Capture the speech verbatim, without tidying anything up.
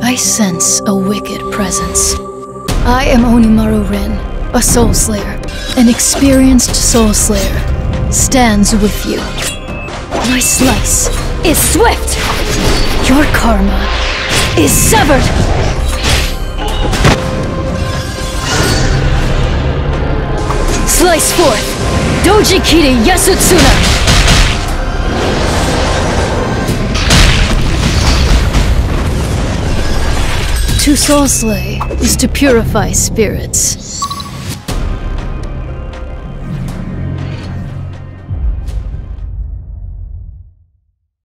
I sense a wicked presence. I am Onimaru Rin, a soul slayer. An experienced soul slayer stands with you. My slice is swift! Your karma is severed! Slice forth! Doji Kiri Yasutsuna! To soul slay is to purify spirits.